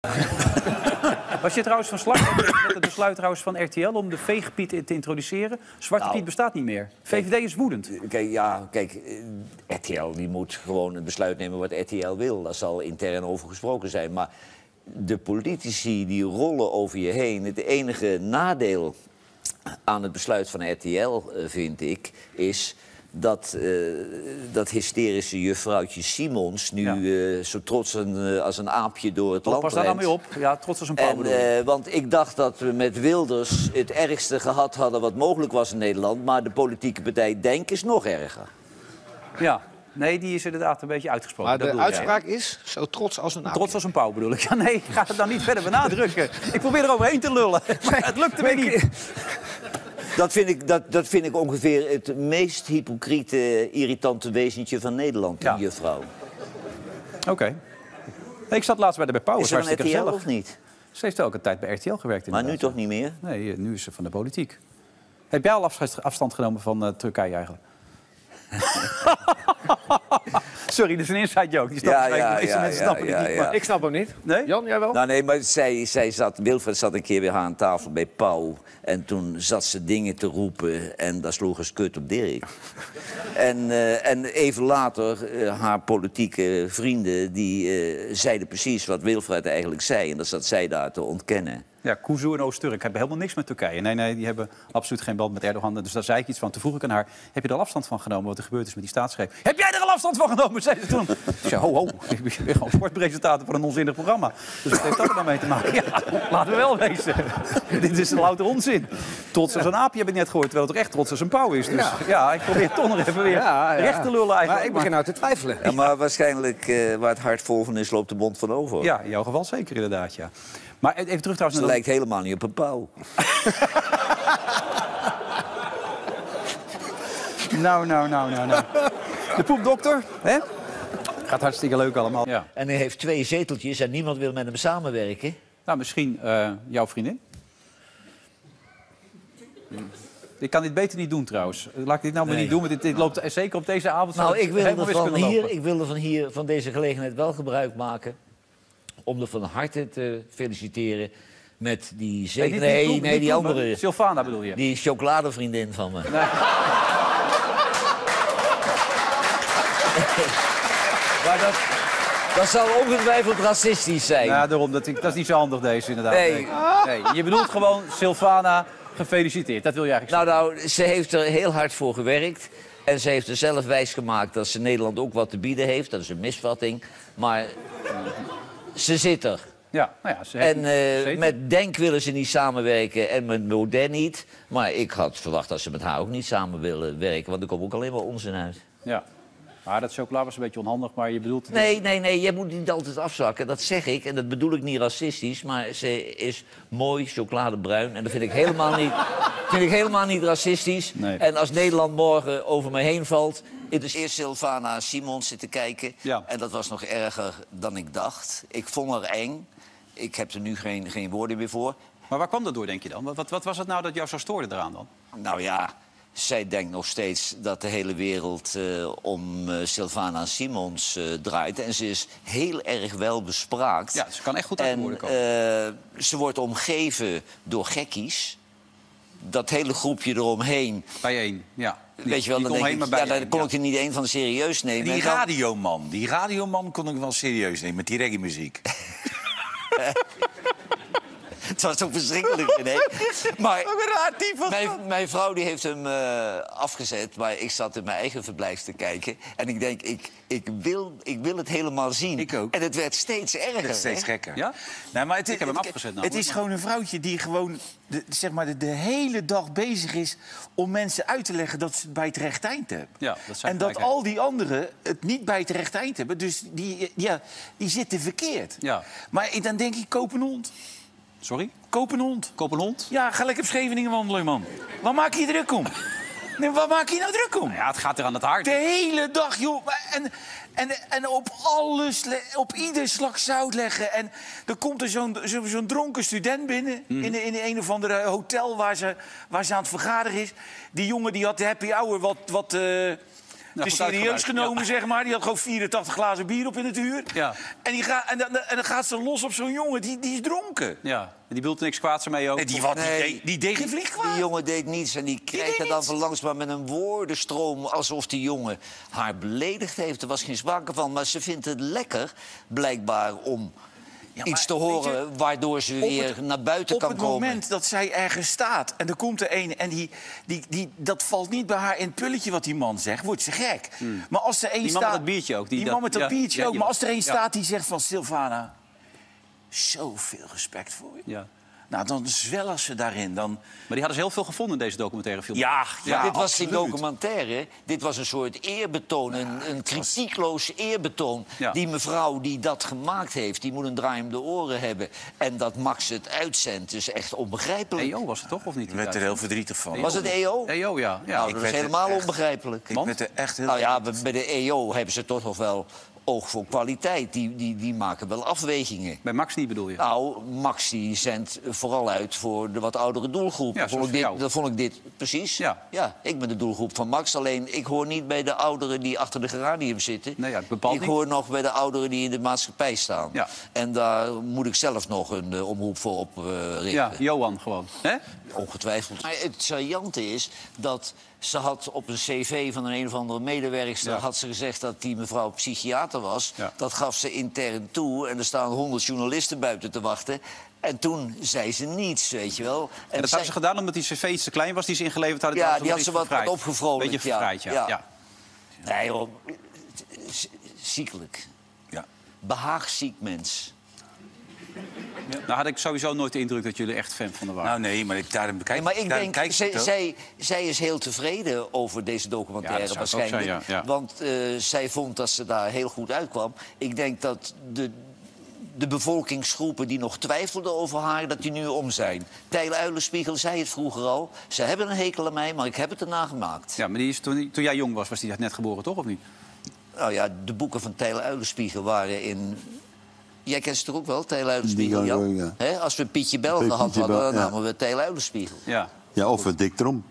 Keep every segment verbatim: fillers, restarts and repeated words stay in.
Was je trouwens van slag met het besluit trouwens van R T L om de veegpiet te introduceren? Zwarte nou, Piet bestaat niet meer. V V D is woedend. Kijk, ja, kijk, R T L die moet gewoon een besluit nemen wat R T L wil. Daar zal intern over gesproken zijn. Maar de politici die rollen over je heen. Het enige nadeel aan het besluit van R T L, vind ik, is dat, uh, dat hysterische juffrouwtje Simons nu ja. uh, zo trots een, uh, als een aapje door het oh, land pas daar rent. dan mee op. Ja, trots als een pauw. Uh, want ik dacht dat we met Wilders het ergste gehad hadden wat mogelijk was in Nederland. Maar de politieke partij Denk is nog erger. Ja. Nee, die is inderdaad een beetje uitgesproken. Maar de uitspraak jij. is zo trots als een aapje. Trots als een pauw bedoel ik. Ja, nee, ik ga het dan niet verder benadrukken. Ik probeer er overheen te lullen. Maar het lukte me niet. Dat vind, ik, dat, dat vind ik ongeveer het meest hypocriete, irritante wezentje van Nederland, die ja. juffrouw. Oké. Okay. Nee, ik zat laatst bij de bij Pauw. Is er een R T L of niet? Ze heeft elke tijd bij R T L gewerkt. Maar nu toch niet meer? Nee, nu is ze van de politiek. Heb jij al afstand genomen van uh, Turkije eigenlijk? Sorry, dit is een inside joke. Die ja, ja, ja, ja, mensen snappen ja, ja, niet. ja. Maar ik snap hem niet. Nee? Jan, jij wel? Nou, nee, maar zij, zij zat, Wilfred zat een keer weer aan tafel bij Pauw. En toen zat ze dingen te roepen en daar sloeg een skut op Dirk. en, uh, en even later, uh, haar politieke vrienden, die uh, zeiden precies wat Wilfred eigenlijk zei. En dat zat zij daar te ontkennen. Ja, Kuzu en Oost-Turk hebben helemaal niks met Turkije. Nee, nee, die hebben absoluut geen band met Erdogan. Dus daar zei ik iets van. Toen vroeg ik aan haar, heb je er al afstand van genomen wat er gebeurd is met die staatsgreep? Heb jij er al afstand van genomen, zei ze toen. Ik zei, ho, ho, ik ben gewoon sportpresentator van een onzinnig programma. Dus wat heeft dat er dan mee te maken? Ja, laten we wel wezen. Dit is een louter onzin. Trots als een aapje heb ik net gehoord, terwijl het toch echt trots als een pauw is. Dus ja, ja ik probeer toch nog even weer ja, ja. recht te lullen eigenlijk. Maar ik begin nou te twijfelen. Ja, maar waarschijnlijk, uh, waar het hart vol van is, loopt de mond van over. Ja, in jouw geval zeker inderdaad, ja. Maar even terug trouwens naar... Ze lijkt helemaal niet op een pauw. nou, nou, nou, nou, nou. De poepdokter, hè? Gaat hartstikke leuk allemaal. Ja. En hij heeft twee zeteltjes en niemand wil met hem samenwerken. Nou, misschien uh, jouw vriendin? Ik kan dit beter niet doen trouwens. Laat ik dit nou maar nee. niet doen, want dit, dit loopt zeker op deze avond. Nou, ik wilde van hier, ik wilde van hier, van deze gelegenheid wel gebruik maken om er van harte te feliciteren met die zeker. Nee, nee, nee, die andere. Sylvana bedoel je? Die chocoladevriendin van me. Nee. Maar dat, dat zal ongetwijfeld racistisch zijn. Ja, daarom. Dat, dat is niet zo handig deze inderdaad. Nee. Nee. Nee. Je bedoelt gewoon Sylvana gefeliciteerd. Dat wil je eigenlijk nou, zeggen. Nou, ze heeft er heel hard voor gewerkt. En ze heeft er zelf wijsgemaakt dat ze Nederland ook wat te bieden heeft. Dat is een misvatting. Maar ze zit er. Ja, nou ja, ze en uh, met Denk willen ze niet samenwerken en met Modern niet. Maar ik had verwacht dat ze met haar ook niet samen willen werken. Want er komt ook alleen maar onzin uit. Ja. Maar dat chocola was een beetje onhandig, maar je bedoelt... Nee, nee, nee, je moet niet altijd afzakken. Dat zeg ik, en dat bedoel ik niet racistisch. Maar ze is mooi chocoladebruin. En dat vind ik helemaal niet, vind ik helemaal niet racistisch. Nee. En als Nederland morgen over me heen valt... Het is eerst Sylvana Simons zitten kijken. Ja. En dat was nog erger dan ik dacht. Ik vond haar eng. Ik heb er nu geen, geen woorden meer voor. Maar waar kwam dat door, denk je dan? Wat, wat was het nou dat jou zo stoorde eraan dan? Nou ja... Zij denkt nog steeds dat de hele wereld uh, om uh, Sylvana Simons uh, draait. En ze is heel erg wel bespraakt. Ja, ze kan echt goed uit de woorden komen. Uh, ze wordt omgeven door gekkies. Dat hele groepje eromheen. Bijeen, ja. Weet je wel, dan, denk ik, ja, dan kon ja. ik er niet één van serieus nemen. Die radioman, die radioman kon ik wel serieus nemen met die reggae-muziek. Het was toch verschrikkelijk, nee? Maar ook een raar type. Mijn, mijn vrouw die heeft hem uh, afgezet, maar ik zat in mijn eigen verblijf te kijken. En ik denk, ik, ik, wil, ik wil het helemaal zien. Ik ook. En het werd steeds erger. Het werd steeds hè? gekker. Ja? Nou, maar het, ik heb hem het, afgezet. Nou, het is gewoon een vrouwtje die gewoon de, zeg maar de, de hele dag bezig is om mensen uit te leggen dat ze het bij het rechte eind hebben. Ja, dat zijn en dat al die anderen het niet bij het rechte eind hebben. Dus die, ja, die zitten verkeerd. Ja. Maar dan denk ik, koop een hond. Sorry? Koop een hond. Koop een hond? Ja, ga lekker op Scheveningen wandelen, man. Waar maak je je druk om? Nee, waar maak je nou druk om? Nou ja, het gaat er aan het hart. De hele dag, joh. En, en, en op alles, op ieder slag zout leggen. En er komt er zo'n zo, zo'n dronken student binnen... Mm. In, in een of andere hotel waar ze, waar ze aan het vergaderen is. Die jongen die had de happy hour wat... wat uh, goed serieus uitgebuit, genomen, ja. zeg maar. Die had gewoon vierentachtig glazen bier op in het uur. Ja. En, die gaat, en, dan, en dan gaat ze los op zo'n jongen, die, die is dronken. Ja, en die bedoelt er niks kwaads mee ook. Nee, die, wat, Nee, die, deed, die deed geen vlieg Die kwaad. jongen deed niets en die kreeg deed er dan niets. verlangs maar met een woordenstroom... alsof die jongen haar beledigd heeft. Er was geen sprake van, maar ze vindt het lekker, blijkbaar, om Ja, iets te maar, weet horen... je, waardoor ze op weer het- naar buiten Op kan het komen. moment dat zij ergens staat en er komt er een... en die, die, die, dat valt niet bij haar in het pulletje wat die man zegt, wordt ze gek. Maar als er één Die staat... man met dat biertje ook, die Die, dat- man met dat ja, biertje ja, ook. die- Maar als er één ja. staat die zegt van... Sylvana, zoveel respect voor je. Ja. Nou, dan zwellen ze daarin. Dan, Maar die hadden ze heel veel gevonden in deze documentaire film. ja, ja, dit was geen absoluut. documentaire. Dit was een soort eerbetoon, een, een kritiekloos eerbetoon. Ja. Die mevrouw die dat gemaakt heeft, die moet een draai om de oren hebben. En dat Max het uitzendt, is echt onbegrijpelijk. E O was het toch, of niet? Ik werd er heel verdrietig van. Was het E O? E O, ja. ja. Nou, ik dat is werd er helemaal echt- onbegrijpelijk. Ik werd er echt heel Nou ja, bij de E O hebben ze toch nog wel oog voor kwaliteit. Die, die, die maken wel afwegingen. Bij Max niet bedoel je? Nou, Max die zendt vooral uit voor de wat oudere doelgroep. Ja, Dat vond zoals ik voor dit, jou. dat vond ik dit precies. Ja. ja, ik ben de doelgroep van Max. Alleen, ik hoor niet bij de ouderen die achter de geranium zitten. Nee, ja, bepaald ik niet. hoor nog bij de ouderen die in de maatschappij staan. Ja. En daar moet ik zelf nog een uh, omroep voor op uh, richten. Ja, Johan gewoon. Hè? Ongetwijfeld. Maar het saillante is dat ze had op een cv van een een of andere medewerkster... Ja. had ze gezegd dat die mevrouw psychiater was. Ja. Dat gaf ze intern toe. En er staan honderd journalisten buiten te wachten. En toen zei ze niets, weet je wel. En dat zij- hebben ze gedaan omdat die cv iets te klein was die ze ingeleverd hadden. Ja, Toen die had iets ze wat verfraaid. opgevrolijkt, Beetje ja. verfraaid, ja. Ja. ja. Nee, joh. Z- Ziekelijk. Ja. Behaagziek mens. Nou had ik sowieso nooit de indruk dat jullie echt fan van haar waren. Nou nee, maar ik, daarom bekijk Nee, maar ik daarom denk, kijk ik zij, het ook. zij, zij is heel tevreden over deze Ja, documentaire dat zou ik ook waarschijnlijk. zijn, ja, ja. Want eh, zij vond dat ze daar heel goed uitkwam. Ik denk dat de, de bevolkingsgroepen die nog twijfelden over haar, dat die nu om zijn. Tijl Uilenspiegel zei het vroeger al. Ze hebben een hekel aan mij, maar ik heb het erna gemaakt. Ja, maar die is, toen, toen jij jong was, was die net geboren, toch? Of niet? Nou ja, de boeken van Tijl Uilenspiegel waren in... Jij kent ze toch ook wel, Tijl Uilenspiegel, Die Jan? ook, ja. Hè, als we Pietje Bel Pietje gehad hadden, Bel, dan ja. namen we Tijl Uilenspiegel. Ja. Ja, of een dik trom.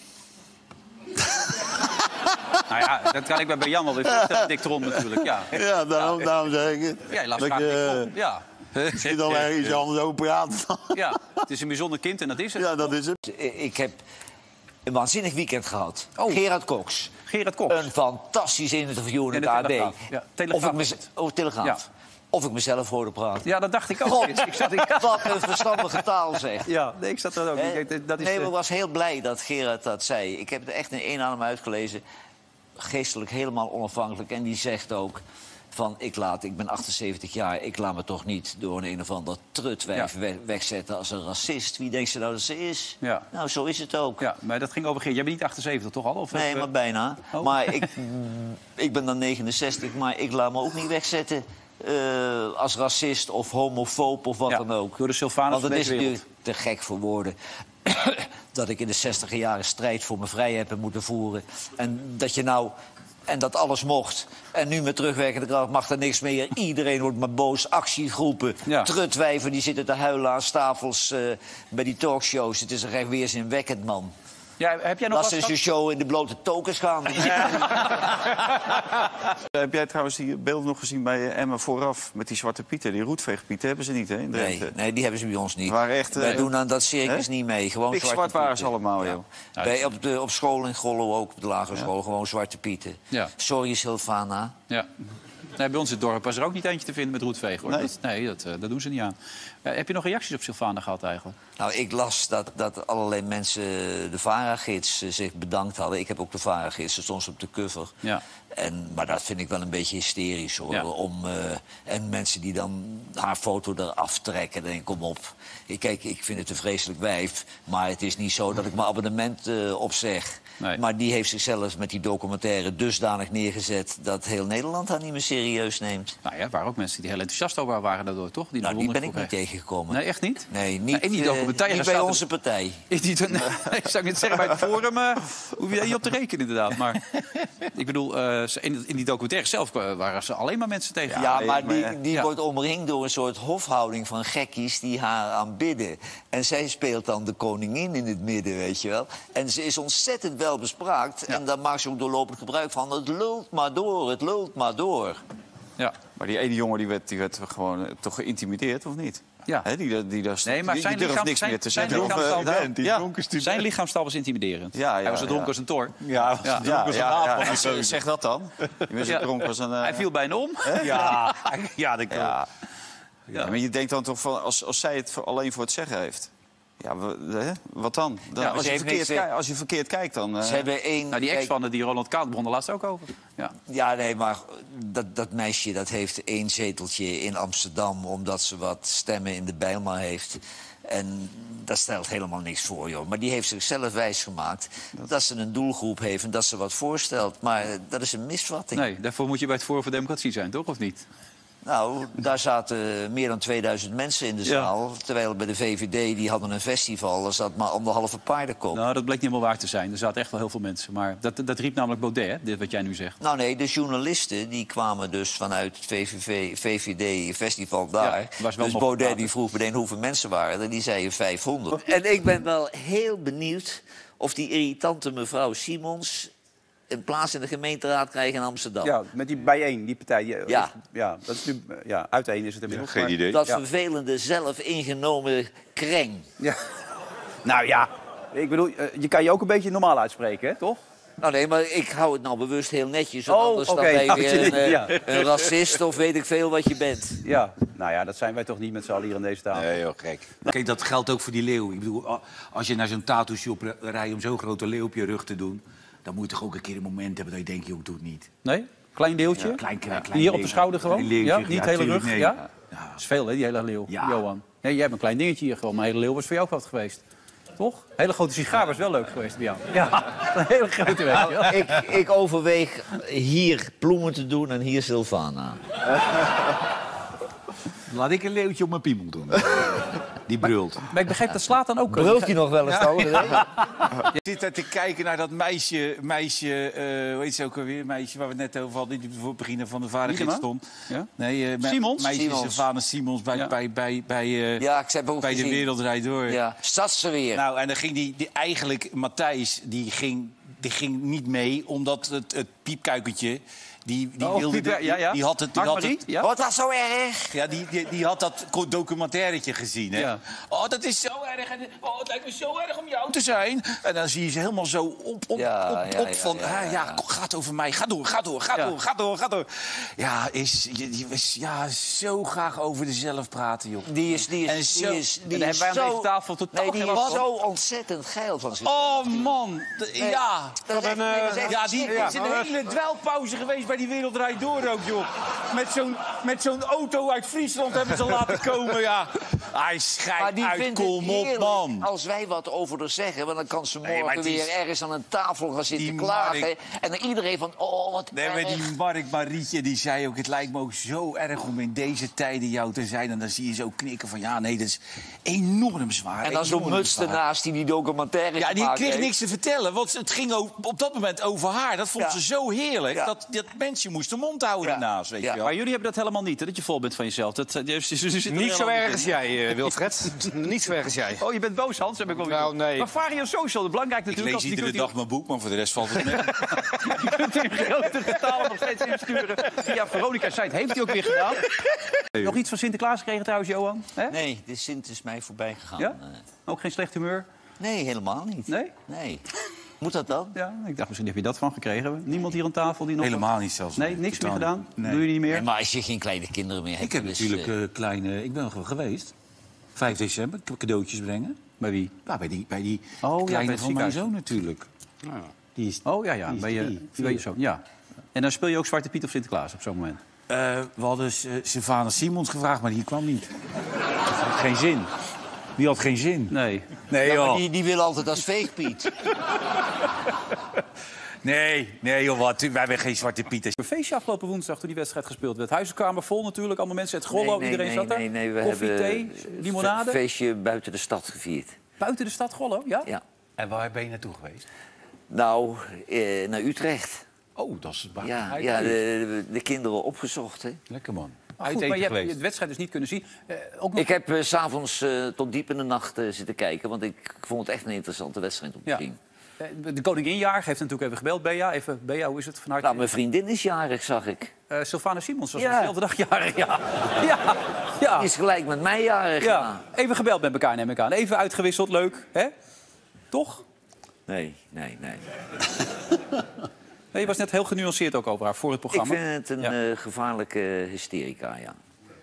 Nou ja, dat kan ik bij Jan wel weer voorstellen. Dik Tron natuurlijk, ja. Ja, daarom, daarom zeg ik het. Ja, je laat Dat graag ik, Dik eh, Tron. Ja. Zie dan ergens anders over praten. Ja, het is een bijzonder kind en dat is het. Ja, dat is het. Ik heb een waanzinnig weekend gehad. Oh. Gerard Cox. Gerard Cox. Een fantastisch interview in In het de A D. Telegraaf. Ja, Telegraaf Of ik was mez- het. oh, Telegraaf. Ja. Of ik mezelf hoorde praten. Ja, dat dacht ik ook. God, Ik zat, ik, wat een verstandige taal, zeg. ja, nee, ik zat er ook. Hè? Ik denk, dat is nee, de- maar ik was heel blij dat Gerard dat zei. Ik heb het echt in één adem uitgelezen. Geestelijk helemaal onafhankelijk. En die zegt ook van, ik, laat, ik ben achtenzeventig jaar... ik laat me toch niet door een een of ander trutwijf Ja. we- wegzetten als een racist. Wie denkt ze nou dat ze is? Ja. Nou, zo is het ook. Ja, maar dat ging over Gerard. Jij bent niet achtenzeventig, toch al? Of Nee, heb, maar bijna. Oh. Maar ik, ik ben dan negenenzestig, maar ik laat me ook niet wegzetten... eh, als racist of homofoob of wat Ja, dan ook. door de Sylvanus Want van het is deze wereld. natuurlijk te gek voor woorden... dat ik in de zestiger jaren strijd voor mijn vrijheid heb moeten voeren. En dat je nou... En dat alles mocht. En nu met terugwerkende kracht mag er niks meer. Iedereen wordt maar boos. Actiegroepen, Ja. trutwijven die zitten te huilen aan tafels eh, bij die talkshows. Het is er echt weerzinwekkend, man. ja, heb jij nog Laat wat ze eens een show in de blote tokens gaan. Heb jij trouwens die beelden nog gezien bij eh, Emma vooraf? Met die zwarte pieten, die roetveegpieten hebben ze niet, hè? In Nee, Drenthe. nee, die hebben ze bij ons niet. Het waren echt, Wij eh, doen aan dat circus hè? niet mee. Gewoon Pik zwarte zwart waren ze pieten. allemaal, Ja. joh. Bij, op, de, op school in Gollo ook, op de lagere school, gewoon zwarte pieten. Ja. Sorry, Sylvana. Ja. Nee, bij ons in het dorp was er ook niet eentje te vinden met roetveeg, hoor. Nee? Dat, nee, dat, eh, dat doen ze niet aan. Eh, heb je nog reacties op Sylvana gehad eigenlijk? Nou, ik las dat, dat allerlei mensen de VARA-gids eh, zich bedankt hadden. Ik heb ook de VARA-gids, dat stond ze op de cover. Ja. En, maar dat vind ik wel een beetje hysterisch, hoor. Ja. Om, eh, en mensen die dan haar foto eraf trekken, dan denk ik, kom op. Ik, kijk, ik vind het een vreselijk wijf, maar het is niet zo dat ik mijn abonnement eh, opzeg. Nee. Maar die heeft zichzelf met die documentaire dusdanig neergezet... dat heel Nederland Nederland haar niet meer serieus neemt. Nou ja, er waren ook mensen die heel enthousiast over waren daardoor, toch? Die, Nou, die ben ik niet tegengekomen. Nee, echt niet? Nee, niet, in die eh, documentaire niet bij staat er- onze partij. Is niet, nee, zou ik niet zeggen, bij het Forum uh, hoef je daar niet op te rekenen, inderdaad. Maar ik bedoel, uh, in, in die documentaire zelf waren ze alleen maar mensen tegen. Ja, nee, maar maar, die, eh, die ja. wordt omringd door een soort hofhouding van gekkies die haar aanbidden. En zij speelt dan de koningin in het midden, weet je wel. En ze is ontzettend wel bespraakt. Ja. En daar maakt ze ook doorlopend gebruik van. Het lult maar door, het lult maar door. Ja. Maar die ene jongen die werd, die werd gewoon eh, toch geïntimideerd, of niet? Ja. Hè, die, die, die, daar- Nee, maar die, zijn die durft lichaam- niks zijn- meer te zijn zeggen. lichaamstaal- Of, eh, Die ja. dronken student. Zijn lichaamstaal was intimiderend. Ja, ja, Hij was zo dronken ja. als een tor. Ja, was Ja. ja, Ja, als een ja, aap. ja, van zeg- die zeg dat dan. Je bent zo Ja. dronken als een... eh, Hij viel bijna om. Ja, ja, dat klopt. Ja. Ja, maar je denkt dan toch van, als, als zij het voor- alleen voor het zeggen heeft... Ja, we- hè, wat dan? dan Ja, als, ze je heeft verkeerd niks, kijk- als je verkeerd kijkt, dan... eh, Ze hebben één... Nou, die ex kijk, van die Roland Kaan begon er laatst ook over. Ja. Ja, nee, maar dat, dat meisje dat heeft één zeteltje in Amsterdam... omdat ze wat stemmen in de Bijlmer heeft. En dat stelt helemaal niks voor, joh. Maar die heeft zichzelf wijsgemaakt dat ze een doelgroep heeft... en dat ze wat voorstelt. Maar eh, dat is een misvatting. Nee, daarvoor moet je bij het Forum voor Democratie zijn, toch? Of niet? Nou, daar zaten meer dan tweeduizend mensen in de Ja. zaal. Terwijl bij de V V D, die hadden een festival... er zat maar anderhalve paardenkop. Nou, dat bleek niet helemaal waar te zijn. Er zaten echt wel heel veel mensen. Maar dat, dat riep namelijk Baudet, hè, dit wat jij nu zegt. Nou nee, de journalisten die kwamen dus vanuit het V V V, V V D-festival daar. Ja, was wel dus nog Baudet praten. die vroeg meteen hoeveel mensen waren er. Die zeiden vijfhonderd. En ik ben wel heel benieuwd of die irritante mevrouw Simons... een plaats in de gemeenteraad krijgt in Amsterdam. Ja, met die bijeen, die partij. Die, Ja. ja, dat is nu, ja, uiteen is het inmiddels. Geen maar- idee. Dat Ja. vervelende, zelf ingenomen kreng. Ja. Nou ja, ik bedoel, eh, je kan je ook een beetje normaal uitspreken, hè, toch? Nou nee, maar ik hou het nou bewust heel netjes. Want Oh, anders oké. dan ben je Houd weer je een, niet, eh, ja. een racist of weet ik veel wat je bent. Ja, nou ja, dat zijn wij toch niet met z'n allen hier aan deze tafel. Nee, joh, gek. Kijk, dat geldt ook voor die leeuw. Ik bedoel, als je naar zo'n tattoo shop rijdt om zo'n grote leeuw op je rug te doen... dan moet je toch ook een keer een moment hebben dat je denkt, joh, doe het niet. Nee? Klein deeltje? Ja, klein, klein, klein Hier op de leeuw. schouder gewoon? Klein leeuwtje, Ja, niet ja, hele tuurlijk, rug? nee. Ja? Ja. Dat is veel, hè, die hele leeuw. Ja. Johan. Nee, jij hebt een klein dingetje hier gewoon. Maar een hele leeuw was voor jou ook wat geweest. Toch? Een hele grote sigaar was wel leuk geweest bij jou. Ja, een hele grote, weet je wel. Ik, ik overweeg hier Ploemen te doen en hier Sylvana. Laat ik een leeuwtje op mijn piemel doen. Die brult. Maar ik begrijp, dat slaat dan ook... Brult je nog wel eens, toch? Je zit daar te kijken naar dat meisje, meisje eh, hoe heet ze ook alweer? Meisje waar we het net over hadden, die voor het begin van de vaardigheid Wiedema? stond. Ja? Nee, eh, me- Simons? Meisje Simons. Sylvana Simons bij, Ja. bij, bij, bij, eh, Ja, ik heb ook bij de gezien. Wereld Draait Door. Ja, staat ze weer. Nou, en dan ging die, die eigenlijk, Matthijs, die ging, die ging niet mee, omdat het, het piepkuikentje, die, die Oh, wilde, piep- ja, ja. die had het, die had Mark-Marie? het, Ja? Wordt dat zo erg? ja, die, die, die had dat co- documentairetje gezien, hè? Ja. Oh, dat is zo erg. En, oh, het lijkt me zo erg om jou te zijn. En dan zie je ze helemaal zo op, op, Ja, op, ja, op ja, van... ja, Ja, ja, kom, gaat over mij. Ga door, ga door, ga Ja. door, ga door, ga door. Ja, is, je, je is ja, zo graag over jezelf praten, joh. Die is, die En is, zo- die is, die en daar is hebben wij aan zo... deze tafel totaal nee, die geen is last van. zo ontzettend geil van zich. Oh, man. De- ja. Dat is echt, nee, dat is echt Ja, die verschrikkelijk. is in een hele dwelpauze geweest bij die Wereld Draait Door ook, joh. Met zo'n met zo'n auto uit Friesland hebben ze laten komen, ja. Hij Maar schijnt die uit, vindt het kom op, heerlijk man. als wij wat over haar zeggen. Want dan kan ze morgen Nee, maar het is- weer ergens aan een tafel gaan zitten Die klagen. Mark- En dan iedereen van, oh, wat Nee, maar erg. die Mark Marietje die zei ook... het lijkt me ook zo erg om in deze tijden jou te zijn. En dan zie je zo knikken van... ja, nee, dat is enorm zwaar. En dan zo'n enorm muts zwaar. ernaast die die documentaire Ja, die gemaakt kreeg heeft. niks te vertellen. Want het ging o- op dat moment over haar. Dat vond Ja. ze zo heerlijk. Ja. Dat, dat mensje moest de mond houden Ja. daarnaast, weet Ja. je wel. Maar jullie hebben dat helemaal niet, hè? Dat je vol bent van jezelf. Dat, eh, dus- dus- dus- zit er Niet zo helemaal erg in. als jij, eh, Wilfred. Niet zo erg als jij. Oh, je bent boos, Hans, heb ik wel weer. Nou, nee. Maar Vario Social, belangrijk Ik natuurlijk. lees als iedere die dag mijn boek, maar voor de rest valt het mee. Je kunt u in grote getalen nog steeds insturen via Veronica's site. Heeft hij ook weer gedaan. Nog iets van Sinterklaas gekregen trouwens, Johan? Hè? Nee, de Sint is mij voorbij gegaan. Ja? Eh, Ook geen slecht humeur? Nee, helemaal niet. Nee? Nee. Moet dat dan? Ja, ik dacht misschien heb je dat van gekregen. Niemand hier aan tafel die nog... Helemaal niet zelfs. Nee, niks meer Totaal gedaan? niet. Nee. Doe je niet meer? Nee, maar als je geen kleine kinderen meer hebt... Ik heb dan is, natuurlijk eh, eh, kleine... Ik ben nog wel geweest. vijf december, cadeautjes brengen. Bij wie? Ja, bij die, bij die Oh, ja, bij kleine het van mijn ziekenhuis. zoon natuurlijk. Die is, Oh ja, ja. die is Ben je, drie, ben je vier. zo, ja. En dan speel je ook Zwarte Piet of Sinterklaas op zo'n moment? Eh, we hadden uh, Sylvana Simons gevraagd, maar die kwam niet. Dat had geen zin. Die had geen zin. Nee. Nee, ja, maar joh. die, die wil altijd als veegpiet. Nee, nee joh, wat. Wij hebben geen Zwarte Pieters. Een feestje afgelopen woensdag toen die wedstrijd gespeeld werd. Huizenkamer vol natuurlijk, allemaal mensen. Het Gollo, Nee, nee, iedereen nee, zat daar. nee, nee, we Koffie, hebben thee, limonade. Een feestje buiten de stad gevierd. Buiten de stad Gollo, ja? Ja. En waar ben je naartoe geweest? Nou, eh, naar Utrecht. Oh, dat is waar. Ja, ja de, de, de kinderen opgezocht, hè. Lekker man. Goed, Uit maar eten je hebt geweest. de wedstrijd dus niet kunnen zien. Eh, ook nog... Ik heb uh, s'avonds uh, tot diep in de nacht uh, zitten kijken, want ik, ik vond het echt een interessante wedstrijd om te Ja. zien. Eh, De Koninginjaar heeft natuurlijk even gebeld, Bea. Even, Bea, hoe is het? Van harte... Nou, mijn vriendin is jarig, zag ik. Eh, Sylvana Simons was Ja. dezelfde dag jarig, ja. ja. ja. Die is gelijk met mij jarig. ja. Even gebeld met elkaar, neem ik aan. Even uitgewisseld, leuk. Hè? Toch? Nee, nee, nee. Nee, je was net heel genuanceerd ook over haar voor het Ik programma. vind het een Ja. uh, gevaarlijke hysterica, ja.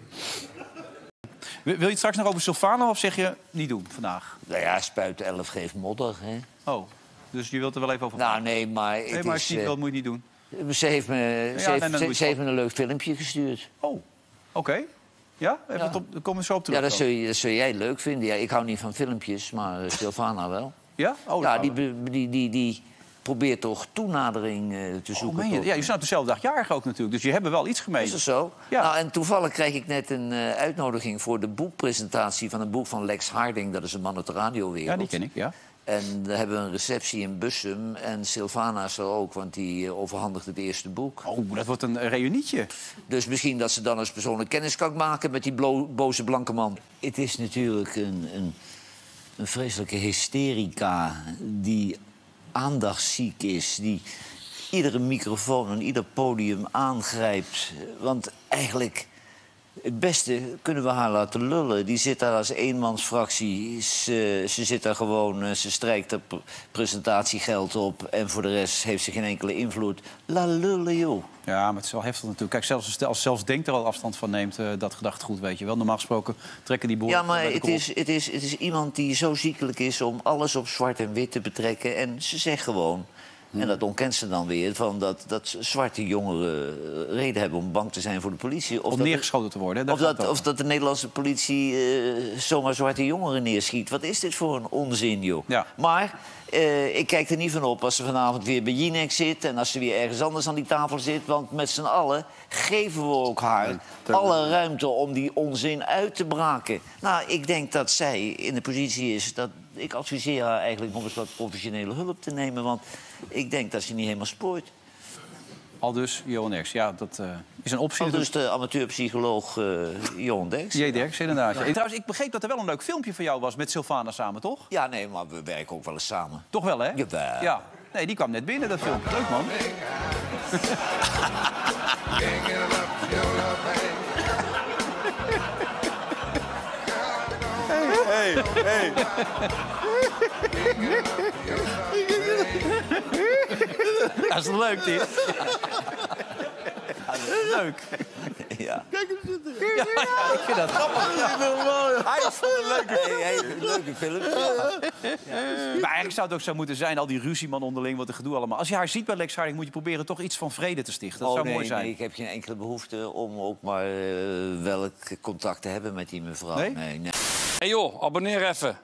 Wil wil je het straks nog over Sylvana of zeg je niet doen vandaag? Nou ja, spuit elf geeft modder, hè. Oh, dus je wilt er wel even over Nou, nee, maar het Nee, maar als is... je niet uh, wilt, moet je niet doen. Ze heeft me, ze nee, heeft, dan ze, doe je ze het heeft me een leuk filmpje gestuurd. Oh, oké. Ja? Even Ja. Op, daar komen we zo op terug. Ja, dat dan. zul, je, dat zul jij leuk vinden. Ja, ik hou niet van filmpjes, maar uh, Sylvana wel. Ja? Oh, Ja, nou, die, be- die, die, die probeert toch toenadering uh, te oh, zoeken. meen je? tot- Ja, je zijn op dezelfde dag jarig ook natuurlijk. Dus je hebben wel iets gemeen. Is dat zo? Ja. Nou, en toevallig kreeg ik net een uh, uitnodiging voor de boekpresentatie van een boek van Lex Harding. Dat is een man uit de radiowereld. Ja, die ken ik, ja. En we hebben een receptie in Bussum. En Sylvana is er ook, want die uh, overhandigt het eerste boek. Oh, dat wordt een reunietje. Dus misschien dat ze dan eens persoonlijk kennis kan maken met die blo- boze blanke man. Het is natuurlijk een, een, een vreselijke hysterica die aandachtsziek is. Die iedere microfoon en ieder podium aangrijpt. Want eigenlijk, het beste kunnen we haar laten lullen. Die zit daar als eenmansfractie. Ze, ze zit daar gewoon, eh, ze strijkt er pr- presentatiegeld op. En voor de rest heeft ze geen enkele invloed. La lullen, joh. Ja, maar het is wel heftig natuurlijk. Kijk, zelfs als, als zelfs Denk er al afstand van neemt, uh, dat gedachtegoed, weet je wel. Normaal gesproken trekken die boeren... Ja, maar bij de het kop. is, het, is, het is iemand die zo ziekelijk is om alles op zwart en wit te betrekken. En ze zegt gewoon, en dat ontkent ze dan weer, van dat, dat zwarte jongeren eh, reden hebben om bang te zijn voor de politie. Of Om dat- neergeschoten te worden. hè, daar Of gaat het dat, over. of dat de Nederlandse politie eh, zomaar zwarte jongeren neerschiet. Wat is dit voor een onzin, joh? Ja. Maar eh, ik kijk er niet van op als ze vanavond weer bij Jinek zit... en als ze weer ergens anders aan die tafel zit. Want met z'n allen geven we ook haar alle ruimte om die onzin uit te braken. Nou, ik denk dat zij in de positie is... dat ik adviseer haar eigenlijk nog eens wat professionele hulp te nemen. Want ik denk dat ze niet helemaal spoort. Al dus, Johan Derks. Ja, dat uh, is een optie. Al dus de amateurpsycholoog uh, Johan Derks. J. Derks, inderdaad. Ja. En trouwens, ik begreep dat er wel een leuk filmpje van jou was met Sylvana samen, toch? Ja, nee, maar we werken ook wel eens samen. Toch wel, hè? Jawel. Ja. Nee, die kwam net binnen, dat filmpje. Leuk, man. Hey, hey. Dat is leuk, dit. Ja, dat is leuk. Ja. Ja, ja, ik vind dat grappig. Hij is een leuke, hey, hey, een leuke film. Maar eigenlijk zou het ook zo moeten zijn, al die ruzieman onderling, wat een gedoe allemaal. Als je haar ziet bij Lex Harding, moet je proberen toch iets van vrede te stichten. Dat Oh, zou nee, mooi zijn. nee, ik heb geen enkele behoefte om ook maar uh, welk contact te hebben met die mevrouw. Nee? nee, nee. Hey joh, abonneer even.